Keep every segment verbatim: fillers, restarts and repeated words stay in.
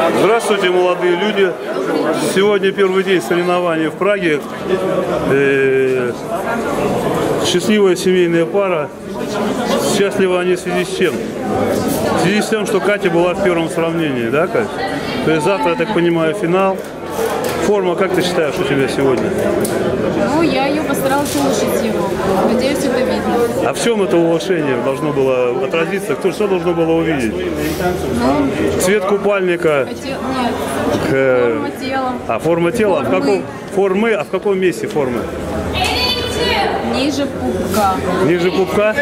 Здравствуйте, молодые люди. Сегодня первый день соревнований в Праге. Э, счастливая семейная пара. Счастливы они в связи с чем? В связи с тем, что Катя была в первом сравнении, да, Катя? То есть завтра, я так понимаю, финал. Форма, как ты считаешь, у тебя сегодня? Ну, я ее постаралась улучшить его. Надеюсь, это видно. А в чем это улучшение должно было отразиться? Кто что должно было увидеть? Ну, цвет купальника? Нет. К... Форма тела. А, форма тела? Формы. В каком... Формы? А в каком месте формы? Ниже пупка. Ниже пупка?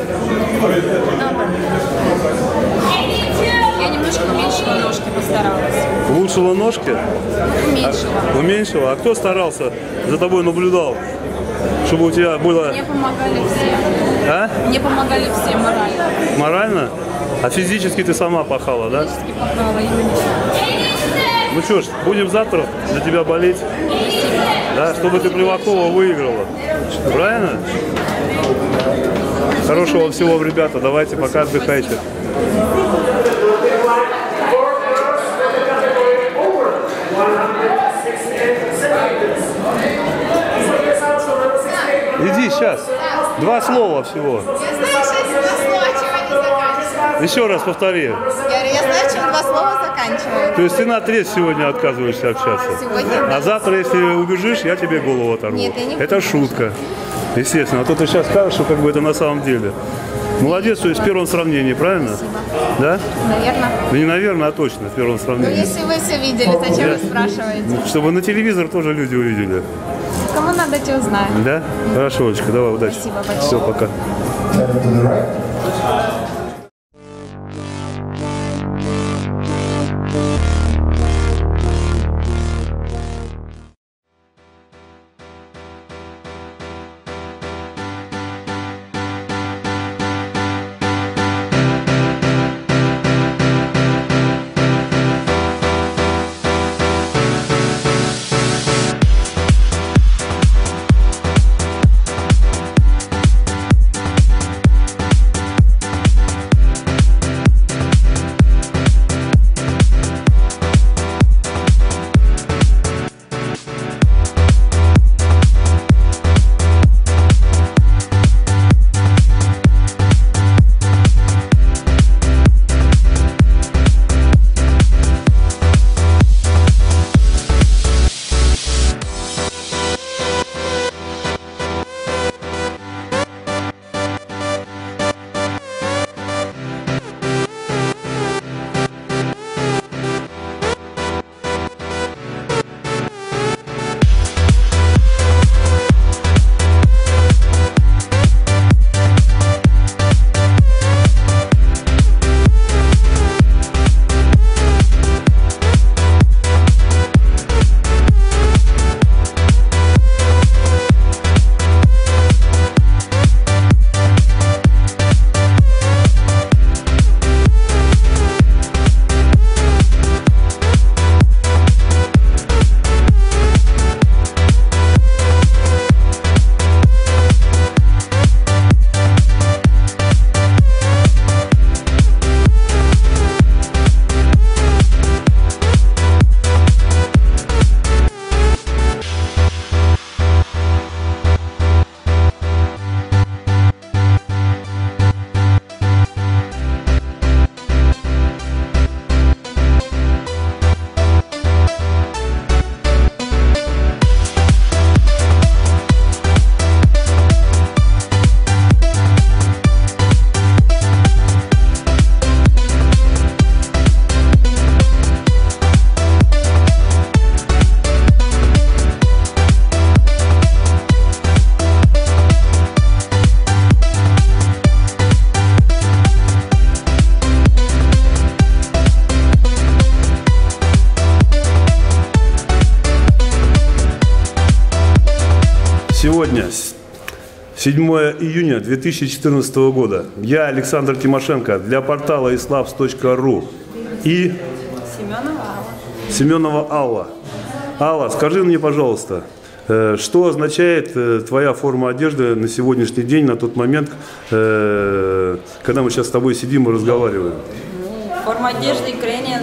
Я немножко уменьшила ножки, постаралась. Улучшила ножки? Уменьшила. А, уменьшила? А кто старался, за тобой наблюдал, чтобы у тебя было... Мне помогали все. А? Мне помогали все морально. Морально? А физически ты сама пахала, да? Физически пахала именно. Ну что ж, будем завтра за тебя болеть. Да, чтобы ты Плевакова выиграла. Правильно? Хорошего всего, ребята. Давайте, пока отдыхайте. Иди сейчас. Два слова всего. Еще раз повтори. Я говорю, я знаю, чем два слова заканчивают. То есть ты на трез сегодня отказываешься общаться? Сегодня да. А завтра, если убежишь, я тебе голову оторву. Нет, я не буду. Это шутка. Естественно. А то ты сейчас скажешь, что как бы это на самом деле. Молодец, то есть в первом сравнении, правильно? Да? Наверное. Ну не наверное, а точно в первом Ну, сравнении. если вы все видели, зачем вы спрашиваете? Чтобы на телевизор тоже люди увидели. Кому надо, те узнают. Да? Хорошо, Олечка, давай, удачи. Спасибо большое. Все, пока. Сегодня, седьмое июня две тысячи четырнадцатого года, я, Александр Тимошенко, для портала ислабс точка ру и Семенова Алла. Семенова Алла. Алла, скажи мне, пожалуйста, что означает твоя форма одежды на сегодняшний день, на тот момент, когда мы сейчас с тобой сидим и разговариваем? Форма одежды Ukrainian Team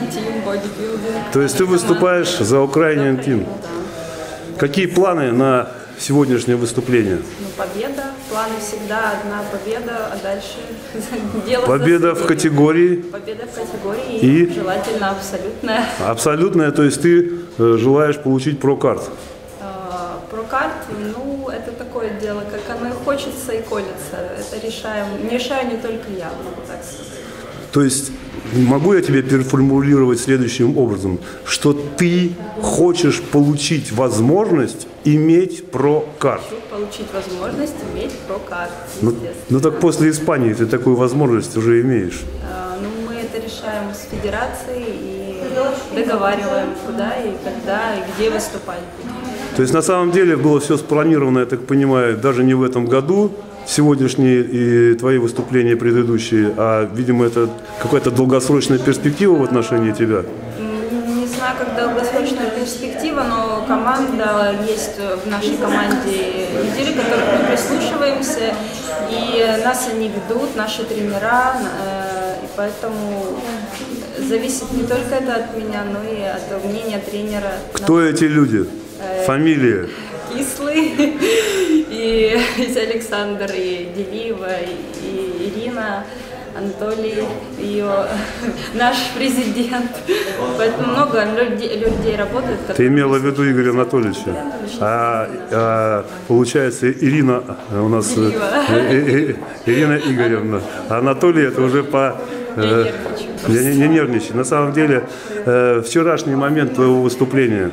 бодибилдинг. То есть ты выступаешь за Ukrainian Team. Какие планы на сегодняшнее выступление? Ну, победа. Планы всегда одна победа, а дальше дело Победа в категории. Победа в категории И? и желательно абсолютная. Абсолютная, то есть ты э, желаешь получить прокарт. А, Прокарт, ну, это такое дело, как оно и хочется и колется. Это решаем, не решаю не только я, могу так сказать. То есть могу я тебе переформулировать следующим образом, что ты хочешь получить возможность иметь прокарт. Хочу получить возможность иметь прокарт, Ну, естественно. ну так после Испании ты такую возможность уже имеешь. А, Ну, мы это решаем с федерацией и договариваем, куда и когда и где выступать будем. То есть на самом деле было все спланировано, я так понимаю, даже не в этом году, сегодняшние и твои выступления предыдущие, а, видимо, это какая-то долгосрочная перспектива в отношении тебя. М, Не знаю, как долгосрочная перспектива, но команда, есть в нашей команде лидеры, к которым мы прислушиваемся, и нас они ведут, наши тренера, э, и поэтому зависит не только это от меня, но и от мнения тренера. Кто эти люди? Фамилии? Кислый, и есть Александр, и Делиева, и Ирина, Анатолий, ее, наш президент. Поэтому много людей, людей работает. Ты имела в виду Игоря Анатольевича? А, а получается, Ирина у нас, э, э, э, Ирина Игоревна, а Анатолий это уже по... Э, не, не, не нервничай. На самом деле, э, вчерашний момент твоего выступления,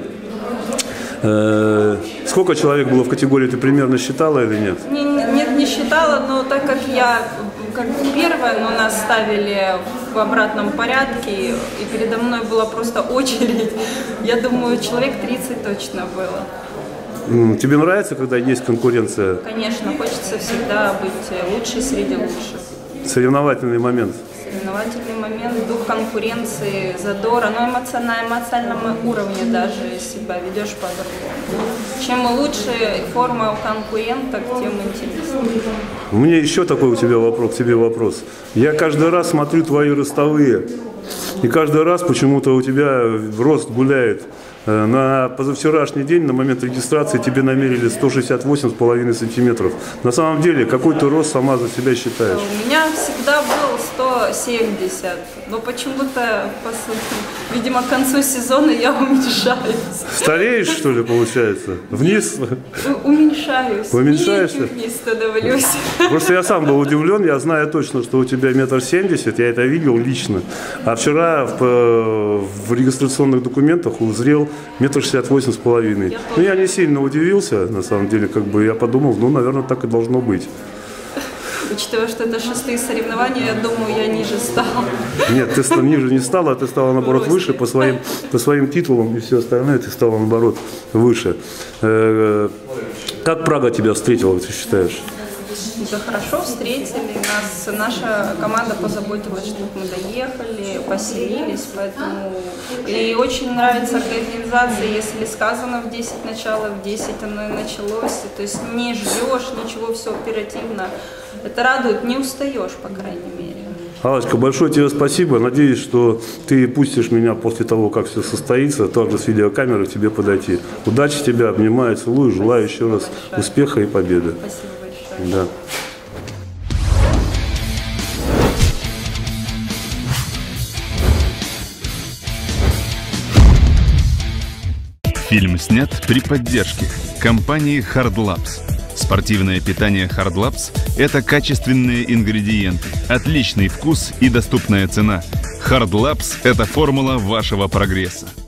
э, сколько человек было в категории, ты примерно считала или нет? Не, нет, не считала, но так как я как первая, но нас ставили в обратном порядке, и передо мной была просто очередь, я думаю, человек тридцать точно было. М, Тебе нравится, когда есть конкуренция, Конечно, хочется всегда быть лучшей среди лучших. соревновательный момент? Соревновательный момент, дух конкуренции, задора, но эмоци- на эмоциональном уровне даже себя ведешь по-другому. Чем лучше форма у конкуренток, тем интереснее. У меня еще такой у тебя вопрос, к тебе вопрос. Я каждый раз смотрю твои ростовые, и каждый раз почему-то у тебя рост гуляет. Э, На позавчерашний день, на момент регистрации, тебе намерили сто шестьдесят восемь с половиной сантиметров. На самом деле, какой ты рост сама за себя считаешь? У меня всегда был сто семьдесят, но почему-то, пос- видимо, к концу сезона я уменьшаюсь. Стареешь, что ли, получается? Вниз? У- Уменьшаюсь. Уменьшаешься? И вниз становлюсь. Просто я сам был удивлен, я знаю точно, что у тебя метр семьдесят, я это видел лично. А вчера в, э, в регистрационных документах узрел метр шестьдесят восемь с половиной. Ну, я не сильно удивился, на самом деле, как бы я подумал, ну, наверное, так и должно быть. Учитывая, что это шестые соревнования, я думаю, я ниже стала. Нет, ты ста- ниже не стала, а ты стала, наоборот, выше по своим, по своим титулам и все остальное, ты стала, наоборот, выше. Э, Как Прага тебя встретила, ты считаешь? Да хорошо встретили нас, наша команда позаботилась, чтобы мы доехали, поселились, поэтому и очень нравится организация, если сказано в десять начало, в десять оно и началось, то есть не ждешь ничего, все оперативно, это радует, не устаешь, по крайней мере. Аллочка, большое тебе спасибо. Надеюсь, что ты пустишь меня после того, как все состоится, также с видеокамерой к тебе подойти. Удачи тебе, обнимаю, целую, желаю еще раз успеха и победы. Спасибо большое. Да. Фильм снят при поддержке компании Hard Labs. Спортивное питание Hard Labs – это качественные ингредиенты, отличный вкус и доступная цена. Hard Labs – это формула вашего прогресса.